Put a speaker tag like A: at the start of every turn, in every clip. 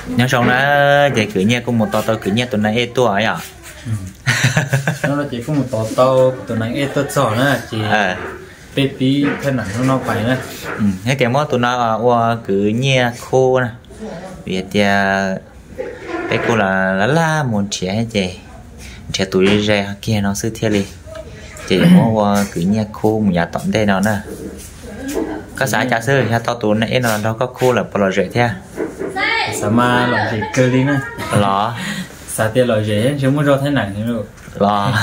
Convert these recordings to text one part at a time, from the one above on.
A: nhưng xong nó vậy cứ nhẹ cũng một to to cứ nhẹ tụi này tua ấy à
B: nó là chỉ có một to to tụi này ê tốt giỏi nữa chỉ baby thế nào nó phải nữa
A: cái cái món tụi nó cứ nhẹ khô nè vì thì cái cô là một trẻ trẻ tuổi ra kia nó sư thiệt đi chỉ món cứ nhẹ khô một nhà tận đây nó nè có xã trà sư nhà to tụi này nó có khô là bao giờ thế
B: sao mà làm gì cơ đi nữa
A: lọ
B: sao tiền lợi dễ chứ muốn cho thế nào nữa
A: lọ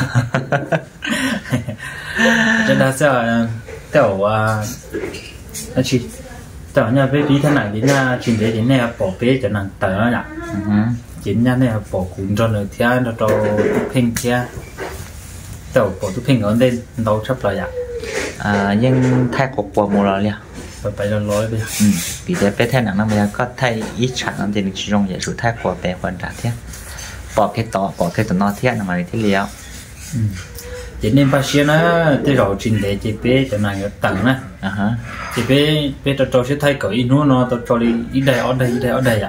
B: cho nên sao tiểu anh chị tiểu nhà baby thế nào đến nhà chuyện đấy đến nhà bỏ bé cho nàng tớ nhỉ đến nhà này bỏ cuốn cho nó theo nó cho pin kia tiểu bỏ tu pin ở đây đâu chấp lại
A: nhưng thay của một lần liền
B: phải là lối bây giờ
A: vì thế bé thay nặng nó bây giờ có thay ít chẳng nó thì chỉ dùng để số thay của bé quan trọng thế bỏ cái tụi nó thiết là mà thiết liệu
B: chỉ nên bác sĩ nó tới rồi trình để chị bé cho nàng tặng nè chị bé cho sẽ thay cởi nó cho đi ít ở đây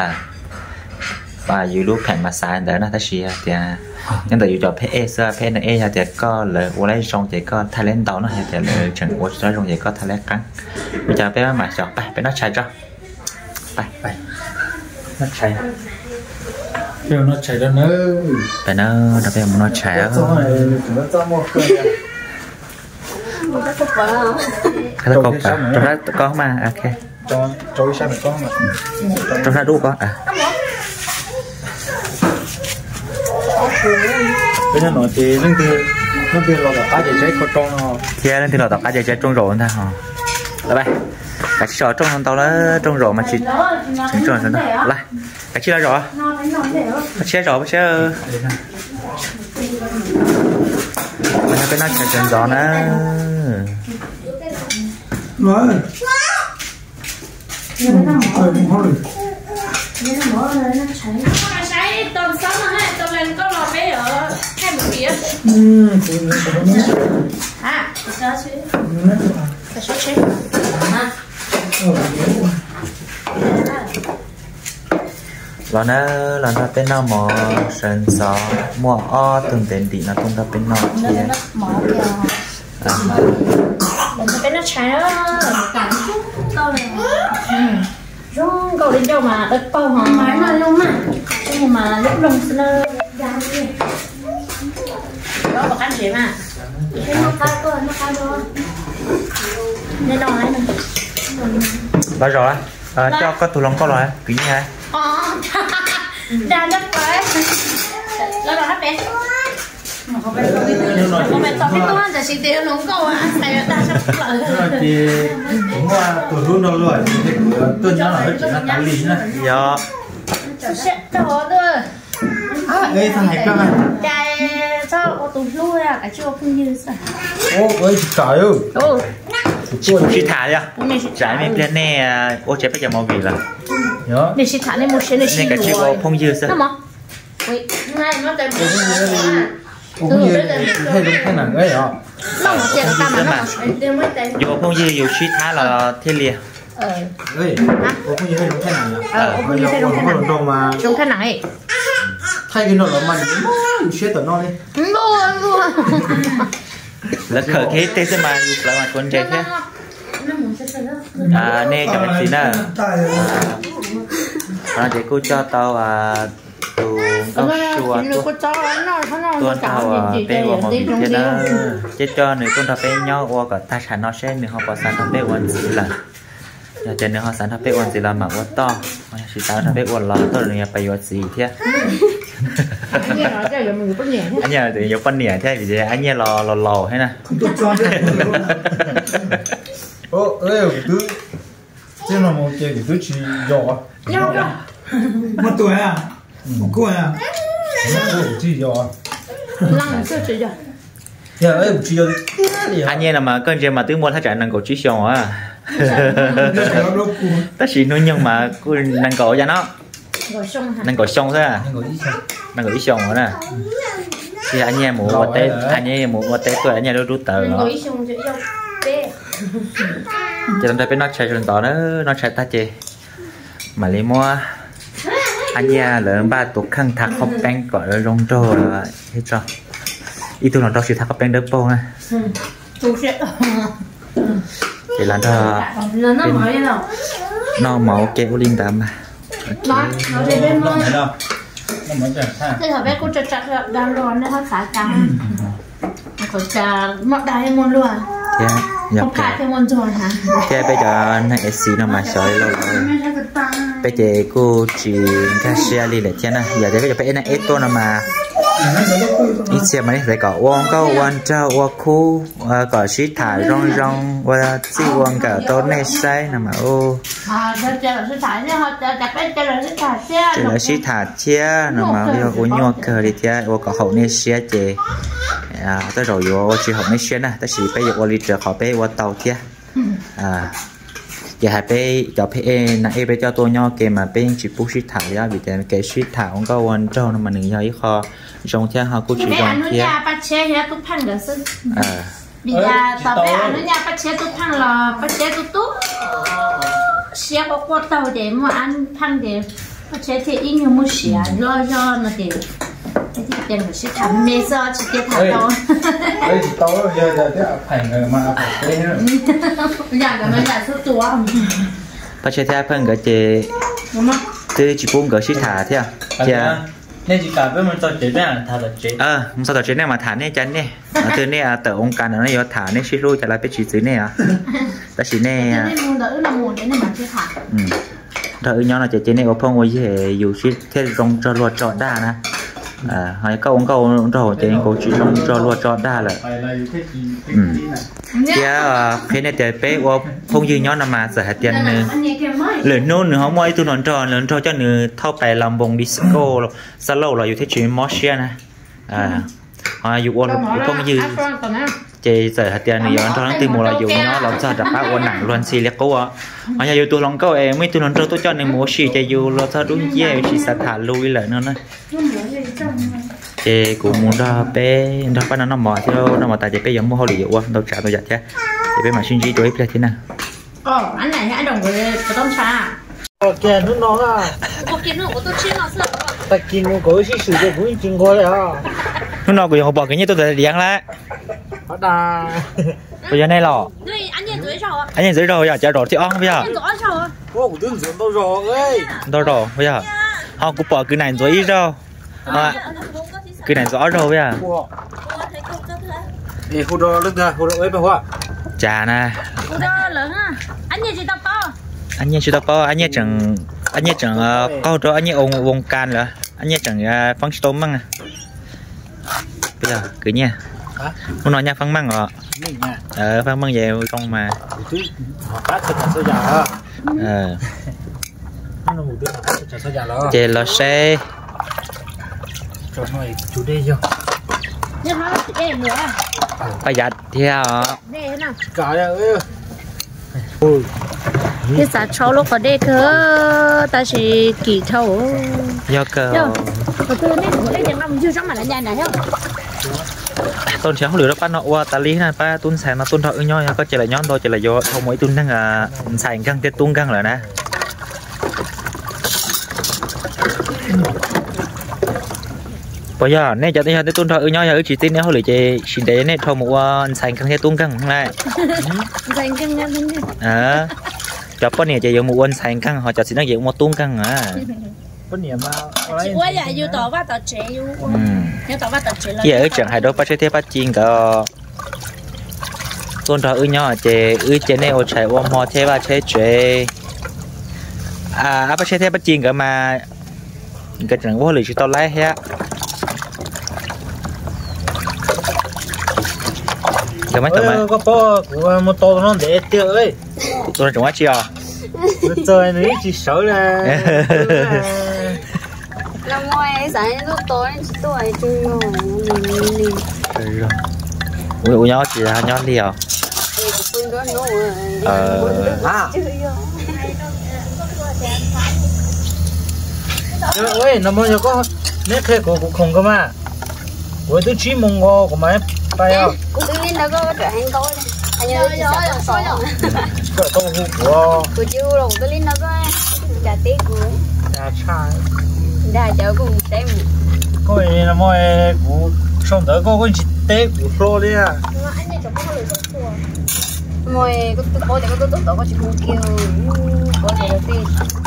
A: và dù lúc phèn mà xài đỡ nó ta xìa thì nhưng từ dù cho phê sơ phê này thì có lời của lấy xong thì có thay lên tàu nó hay thì lời chẳng của nó xong thì có thay lên cắn bây giờ bé mà chọn bé nó chạy cho
B: bay nó chạy Điều nó chảy ra nữa.
A: Phải nó đặc biệt nó chảy á.
B: Nó cho một cái.
A: Cái đó cột à? Trong đó có mà, ok.
B: Cho sao mà có mà.
A: Trong đó đủ có à?
B: Bây giờ nói thì lên từ lò tập cá chạy có trong nó.
A: Dạ lên từ lò tập cá chạy trong rồi thôi hả? Lại đây. Cái chiếc trong tàu nó trong rồi mà chỉ trong rồi đó. Lại. Cái chiếc rồi. Cái chiếc rồi, cái cái nó trên gió nữa.
B: Rồi.
C: Tôm sống mà hay tôm lên có lò bé ở hai một phía. À, sao chứ? Sao chứ?
A: Lần nó bên nó mò sần sò mua o từng tiền đi nó không có bên nó kia.
C: Mò kìa. Lần nó bên nó trái đó. Cắn chút câu này. Rong câu đến đâu mà đất câu hả? Máy mà luôn mà. Nhưng mà lúc lông nó ra đi. Đó là cắn gì mà. Nó cay cơ, nó cay rồi. Nên đòi này.
A: Bao rồi cho có tủ lông có rồi kính nha.
C: Ra đất quá. Nó là hết bé. Không phải tao biết con giờ xin tiền nó câu à, thầy ta sắp lại.
B: Thì đúng là tuổi luôn đâu rồi, tôi nhớ là chỉ là tám lý nữa.
A: Dạ.
C: Sẽ đó thôi.
B: Ê thằng này cơ này.
C: Cái sao ô tô lui à, cái chưa không như sao.
B: Ô ơi trời ơi.
A: Chị thả đi à? Trái mấy bên này ô chế bây giờ màu gì là?
B: Nhớ.
C: Để chị thả lên một xe này xin
A: cái chiếc ô phong dư sao?
C: Đúng không? Ui, ngay nó tên.
B: Cũng như hay đúng thế nào ấy hả?
C: Nó một tiền cam mà nó tiêu mấy tên.
A: Dù phong dư dù suy thả là thiên liệt.
B: Ơi, cũng như hay đúng thế nào nhỉ?
C: Cũng như hay đúng thế nào?
B: Mà
C: đúng thế này.
B: Thay cái nồi là mình xé tận nó đi.
C: Luôn.
A: Là khởi cái tên xem mà dù là mặt con trẻ thế. Nè cho mình xin nè. Chị cô cho tao tù cao chùa tuần tao bên của một vị thế đó chết cho người con thằng bên nhau qua cả ta sản nó sẽ mình họ có sản thằng bên quần gì là nhà trên nữa họ sản thằng bên quần gì là mà quá to chỉ sản thằng bên quần là tôi là nhà bay quần gì thế anh nhà thì nhiều con nẻ thế vì thế anh nhà lò thế nè
B: ô ơi cứ thế là một cái cứ chỉ nhỏ một tuổi à một tuổi à nó chỉ nhỏ
C: lăng chưa chỉ rồi
B: giờ ấy chỉ rồi
A: anh nhà là mà con trẻ mà tiếng muốn thay trả năng cổ chỉ xong à tất chỉ nói nhưng mà cô năng cổ cho nó năng cổ xong thôi à năng cổ ít xong rồi nè thì anh nhà mù một tết tuổi anh nhà đâu rút tờ nó cho nên bên nó chạy trên tàu nó chạy ta chê mà lấy mua anh nhà lớn ba tổ khăn thạc học bánh gọi là rong trò là hết rồi ít tuổi nó đọc sự thạc học bánh đỡ bông à thì là nó máu kéo linh đám mà
C: nó để bên môi
B: nó mới chặt ha
C: thế hồi bé cô chặt đangร้อนđấy họ xả trắng có chả mọt đai môn luôn không phải thêm môn rồi hả
A: thế bây giờ này xí nó mà soi lâu rồi bây giờ cô chỉ cái xe đi để thế này giờ bây giờ bây này to mà ít xe mà này có uống có uống cho uống khu có xí thả rong rong và xí uống cả tối nay say nè mà ô chỉ là xí thả chia nè mà uống nhua cờ đi thế uống có hậu nay xe chị tới rồi uống chỉ hậu nay xe nè tới chỉ bây giờ uống lít họ bây uống tàu thế giờ hai bé cho bé nãy bé cho tôi nhau kề mà bé chỉ bút xít thả ra vì thế cái xít thả cũng có quan trọng mà đừng nhớ kho trong thế họ cũng chỉ trong thế
C: bây giờ tao bé anh ở nhà bắt chế tôi thằng là bắt chế tôi tốt xe có qua tàu để mà ăn thằng để bắt chế thì ít nhiều mua xe lo nó để cái gì tiền của xe thằng mê sao chỉ tiền thằng đâu
B: ấy tao giờ thế phải người mà phải thế nữa
C: nhà cái mấy nhà số tuổi
A: bắt chế theo phân cái chế từ chỉ buông cái xít thả thế à
B: nên chỉ cả với mình tao chế này thả là chế
A: không sao tao chế này mà thả này chắn này từ này tờ ông can nó giờ thả này xí luôn trả lại cái chỉ dưới này à ta chỉ này rồi nhau là chế này có phong với hệ dù xí thế rong cho luật chọn đa nè hay câu rồi chế có chỉ rong cho luật chọn đa là cái này thì bé phong dư nhau nằm mà sợ hạt tiền lớn nôn nữa không mấy tôi nói lớn cho nữa thao bài làm bông disco sao lâu làอยู่ที่chuyện motion nèอยู่วันphong dư chị sợ hạt tiền này giờ nó từ mùa là dùng nó làm sao đặt áo quần nặng luôn xì liệt cố à họ giờ tôi lòng câu em mấy tôi nói tôi cho nên mua xì chạy dù lo sao đúng dễ chỉ sẽ thả lui lại nữa nè chị cũng muốn ra bé ra bắt nó mò chứ đâu nó mà tại chị bé giống mua hoa lựu quá đâu trả tôi giặt chứ chị bé mà xin gì tôi thế nào
C: anh này hãy đồng với tôm trà
B: kìa nước nó à
C: có kiến nước của tôi chưa nó sợ
B: ta kiến nó có cái sự việc cũng kinh quá rồi
A: nước nó của họ bỏ cái như tôi để điang lại
B: đà
A: bây giờ này lọ anh nhìn dưới rồi giờ chả rồi thì on bây giờ
B: ô của tôi dưỡng đâu rồi ấy
A: đâu rồi bây giờ họ cũng bỏ cái này rồi rồi cái này rõ rồi bây giờ
B: thì khu đó nước ra khu đó ấy bao hoa
A: trà nè
C: khu đó lớn à anh nhìn chỉ tao to
A: anh nhớ chẳng câu đó anh nhớ ông vòng can nữa anh nhớ chẳng phăng tôm măng bây giờ cứ nha muốn nói nha phăng măng rồi phăng măng về không mà chè lò xe
B: cho nó chủ đề chưa
C: nhưng nó em nữa
A: bây giờ theo
B: cả ơi
C: cái giá cháu lúc ở đây cơ ta chỉ kỳ thầu
A: do cơ
C: tôi nên của đây chẳng năm chưa chắc mà là nhà này không
A: tôn chéo lửa đó bắt nó qua ta lý này ba tôn sàn nó tôn thọ ư nhau có chỉ là nhón thôi chỉ là do không mấy tôn đang sàn căng tết tung căng rồi nè bây giờ này cho tới tôn thọ ư nhau giờ chỉ tin nếu lửa chỉ xin để này thôi một sàn căng tết tung căng này
C: sàn căng nha
A: cho con này chỉ dùng một quân sàn căng họ cho xin nó dùng một tung căng à
B: con này mà
C: chỉ qua giờ yêu tỏ bắt tỏ chế yêu nếu tỏ bắt tỏ chế là
A: giờ chẳng hay đâu bắt chế bắt chiên cả tôn thọ ư nhau chế ư chế này ở chạy qua mò thế ba chế chế bắt chế thế bắt chiên cả mà cái chẳng có lì chỉ tao lấy hết cái mấy tụi mày
B: có một tô nó để tiêu ấy
A: tôi là chúng ai chưa
B: trời này chỉ sợ là
D: làm ngoài sáng lúc tối tuổi chơi
A: rồi ui nhau chỉ là nhau liều
B: ơi nó mới có nét thế của không cơ mà với tôi chỉ mong ngô của mấy tay à
D: cũng tự nhiên nó có trở thành tôi anh nhớ chỉ sợ sỏi
B: cái tôm hùm của
D: chiêu rồi tôi lên nó có chả tết của
B: chả chai
D: cháu cũng xem
B: cô ấy là mọi cú xong tới cô chỉ té cú xô đi à
D: anh này cháu không được xô mọi có thể có chỉ cú kêu có thể là tên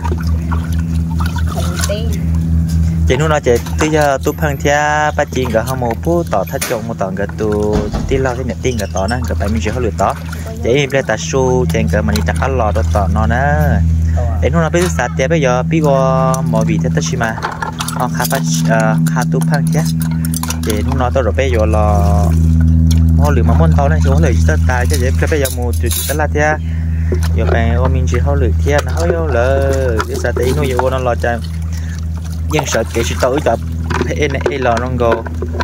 D: không tên
A: chị nu nói chị bây giờ tu phăng thia ba chị cả họ một phút tỏ thắt chồng một tỏ cái tu tí lao thế nhận tin cái tỏ nè cái bài mình chỉ họ lựa tỏ chị bây giờ su trên cái mình đặt ăn lò đó tỏ nó nè để nu nói bây giờ sát thế bây giờ bây giờ mọi vị thế tất nhiên mà họ khá tu phăng thia chị nu nói tôi rồi bây giờ là họ lựa mà muốn tao này chỗ lời tất tài chứ bây giờ một chuyện tất là thia giờ cái ông mình chỉ họ lựa thia nó hơi lời bây giờ tí nu giờ nó lo cho nhưng sợ kỹ sự tối chập thế này là nó go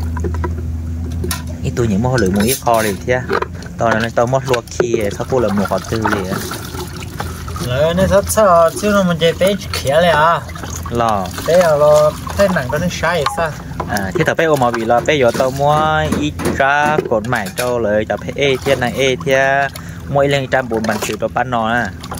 A: ít tôi những món lưỡi mũi kho đi thế tao này tao mất luộc khi thao cô là một họ tư gì á
B: lời này thật sao chứ nó mình chơi bé khíaเลยà
A: lò
B: bé là thế nặng đó nó sai sao
A: thì thật bé ôm mà bị là bé giờ tao mua ít ra cột mảnh cho lời chập thiên này thế mỗi lần trăm bốn bàn thử đó bán nó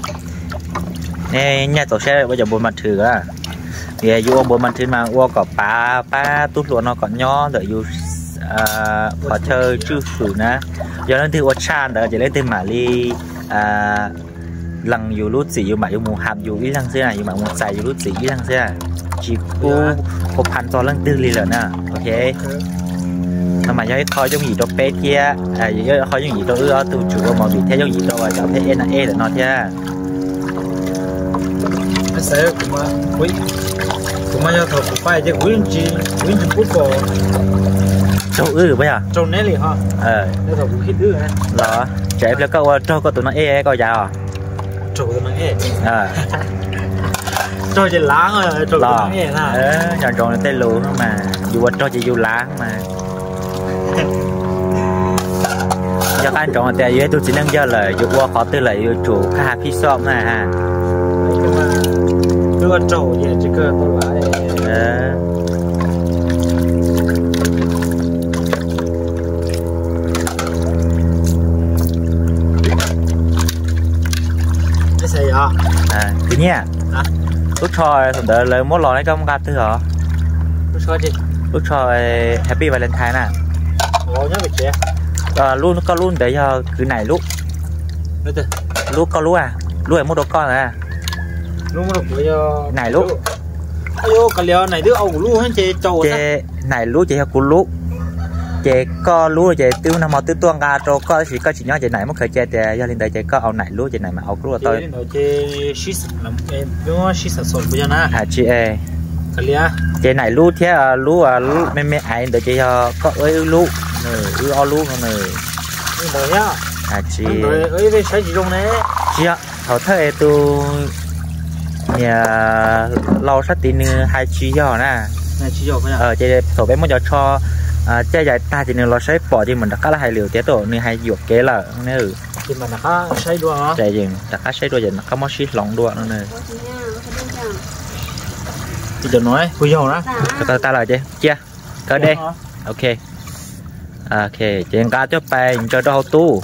A: nè nhà tổ xe bây giờ bốn bàn thử á thì dù bộ mình trên mà qua có ba tút luôn nó còn nhỏ đợi dù có chơi chữ sử nè giờ nên thì qua chan đợi chỉ lấy tên mà đi lần dù lút gì dù mà dù mù hàm dù ít lần thế này dù mà một xài dù lút gì ít lần thế này chỉ côพัน to lần tư li rồi nè ok mà giờ kho giống gì đó bé kia giờ kho giống gì đó ưa từ chủ mà bị theo giống gì đó và cho thế là là nó thế
B: sẽ cũng mà thầu cũng phải chứ quyến chi bút cổ
A: châu bây giờ
B: châu nét liền ha cái thầu cũng khít này
A: đó trẻ là cho tụi nó coi giàu
B: châu tụi nó châu chỉ lá thôi châu tụi nó nè
A: nhọn tròn tên lúa mà dù cho chỉ dù lá mà cho anh tròn tiền dưới tôi chỉ nâng giờ lời dù qua khó tư lời chủ cả phi shop này ha
B: cái con trâu gì chứ cơ tôi lại cái gì vậy
A: cái nhá lúc cho thằng đợi lời mốt lò đấy trong gạt thứ hả
B: lúc cho gì
A: lúc cho happy valentine nè
B: lò nhá bị chết
A: luôn có luôn để cho cứ này lúc có lúc lúc một đồ con à
B: lúc mà được
A: này lúc
B: ayo cái liều này đứa ông lúc hết chơi trâu
A: chơi này lúc chơi của lúc chơi có lúc chơi tiêu năm màu tiêu tuang gà trâu có chỉ nhớ chơi này mới khởi chơi chơi do lên đây chơi có ao này lúc chơi này mà ao lúc là tôi
B: chơi shit làm em đúng không shit sốt bây giờ nè
A: chị cái
B: liều
A: chơi này lúc thế lúc mấy ai để chơi có ơi lúc nữa ao lúc nữa
B: rồi nhá
A: chị
B: ơi về sai gì trong này
A: chị ạ thầu thấy tôi nhà lau sát tí nữa 2 chi giò nè
B: 2 chi giò bây
A: giờ thầu bé muốn cho chơi giải ta thì nó sẽ bỏ thì mình đặt cá là 2 liều té tổ như 2 dược kế là nữa
B: thì mình đặt cá xây đua hả
A: chạy dừng đặt cá xây đua dừng có món xít lỏng đua nữa này
B: thì đừng nói bây giờ đó
A: ta là chứ chưa có đây ok ok chuyện cá cho bèn cho đâu tu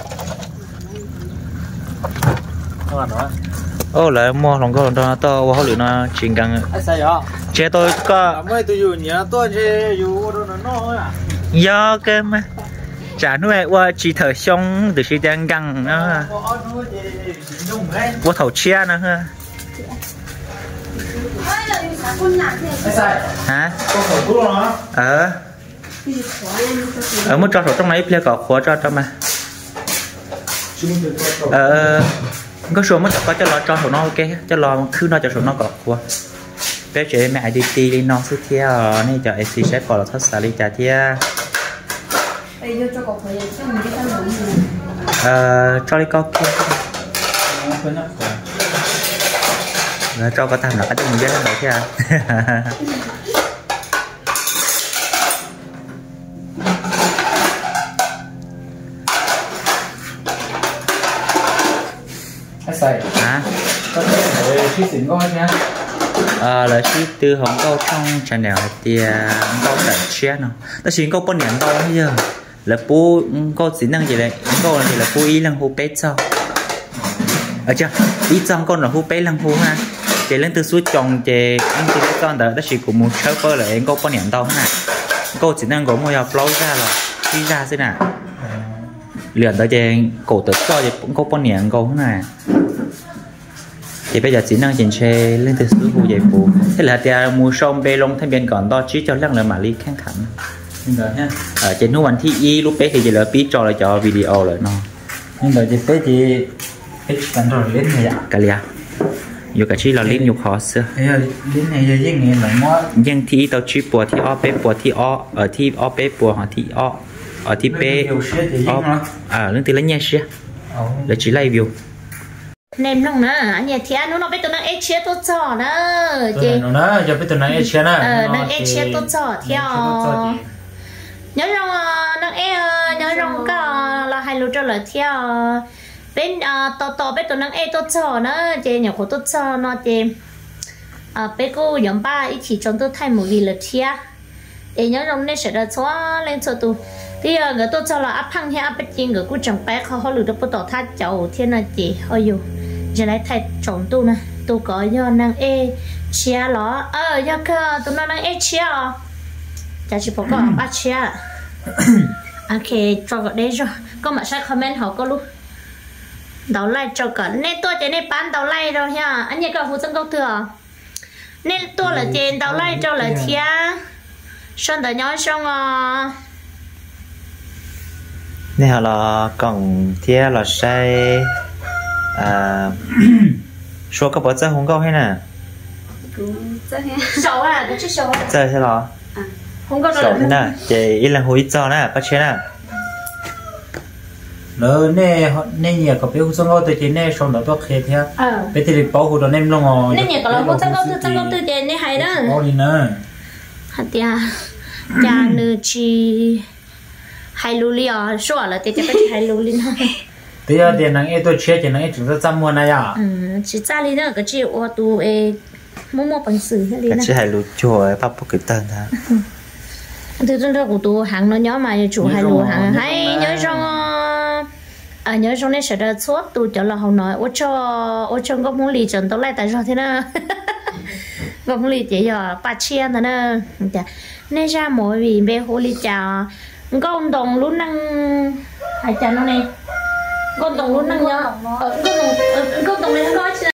A: lại mua lòng câu nó to quá lửa nó chỉnh càng chế tôi có
B: mấy tôi dùng nhá tôi chế dùng nó à
A: do cái mà chả nuôi qua chỉ thở xong từ khi đang găng nó qua thầu chia nữa ha hả ở mức cho số trong này plea có khóa cho mà có số mất có cho lo cho số nó ok cho lo cứ nó cho số nó có khóa bé trẻ mẹ đi đi nó suốt theo này cho AC sẽ còn là thất xả đi trả theo cho đi có kia cho có tham là cái mình biết đâu chứ hả
B: chi xỉn coi nha
A: là chi từ Hồng Kông trong channel thì Hồng Kông đã share nó ta chỉ có bốn nhãn đâu bây giờ là bố có xỉn năng gì đấy có thì là bố ý lăng hô bé sao chưa ý trong con là hô bé lăng hô ha chị lên từ suốt chồng chị anh chị đã chọn đó chỉ của một shop là em có bao nhiêu tao nè cô chỉ năng có một giờ flow ra là đi ra thế nào liền tới chị cổ tự cho chị cũng có bao nhiêu câu thế này thì bây giờ chỉ năng chỉnh xe lên từ suốt khu giải phù thế là thì mua xong bê lông thay biên còn to chỉ cho lăng là mà đi kháng khẳng ở trên lúc anh thi y lúc bé thì chỉ là bí cho là cho video rồi nó
B: nhưng mà chị bé chị ít cần rồi lên này ạ
A: cái gì dù cả chi là lên nhiều khó xưa
B: lên này giờ nghe là mua
A: nhưng thì tao chỉ bùa thì o bé bùa thì o ở thì o bé bùa hoặc thì o ở thì bé lên từ lấy nhẹ xíu là chỉ lấy view
C: nem nông nè anh nhà thia nó biết tụi nó ép chia tốt cho nữa
B: chị nó giờ biết tụi nó ép chia nè
C: nó ép chia tốt cho theo nhớ rong nhớ rong có là hai lúa cho là theo bên to biết tụi nó ép tốt cho nữa chị nhỏ khổ tốt cho nó chị bé cô nhóm ba ít chỉ trong tôi thay một vì là thia để nhớ rong nên sẽ được xóa lên cho tôi thì người tôi cho là áp phăng hay áp bất chính người cũng chẳng bé khó lừa được bắt đầu thắt chậu thiên là chị ôi dù giờ lại thay chồng tôi nè tôi có do năng e chia nó do cơ tôi nó năng e chia chả chỉ có ba chia ok cho cái đấy rồi có mà sai comment họ có lúc đầu like cho cả nên tôi chỉ nên bán đầu like rồi nha anh nhớ cả hồ sơ câu thừa nên tôi là trên đầu like cho là thia xong rồi nói xong
A: này là còn thia là sai số các bạn chơi không câu hay nè
C: sầu cái chiếc sầu
A: chơi thế là
C: không có
A: sầu thế nè chị ít là hối cho nè bắt chế nè
B: nữa nè nhiều có biết không có từ chị nè xong đó tôi khéo theo bây giờ bảo hộ đó nem luôn rồi
C: nè nhiều có là không có từ chị nè hay đó
B: có đi nữa
C: hả tia cha nữ chi hay luli số là tia chắc phải hay luli thôi
B: thì tiền năng ấy tôi chia tiền năng ấy chúng ta chăm mua này à
C: chỉ cha đi nữa cái chị ô tô mua bằng sứ hay đi
A: nữa cái chị hay lụt chùa bắt buộc cái tên ha
C: từ trong đó của tôi hàng nó nhỏ mà chủ hay lụt hàng hay nhớ trong nhớ trong này sẽ được suốt tôi cho là không nói ô cho có muốn lì trần tôi lại tại sao thế nào có muốn lì chỉ giờ ba chia nữa nè nên ra mỗi vì bé hồ lì chào có ông đồng luôn năng hai chả nó này con đồng luôn năng nhớ con đồng này nó nói